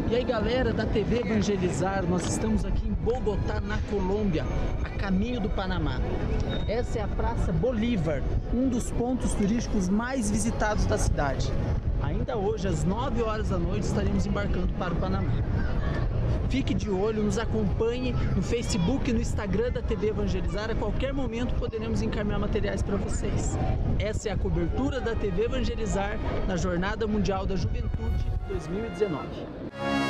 E aí galera da TV Evangelizar, nós estamos aqui em Bogotá, na Colômbia, a caminho do Panamá. Essa é a Praça Bolívar, um dos pontos turísticos mais visitados da cidade. Ainda hoje, às 9 horas da noite, estaremos embarcando para o Panamá. Fique de olho, nos acompanhe no Facebook e no Instagram da TV Evangelizar. A qualquer momento poderemos encaminhar materiais para vocês. Essa é a cobertura da TV Evangelizar na Jornada Mundial da Juventude 2019.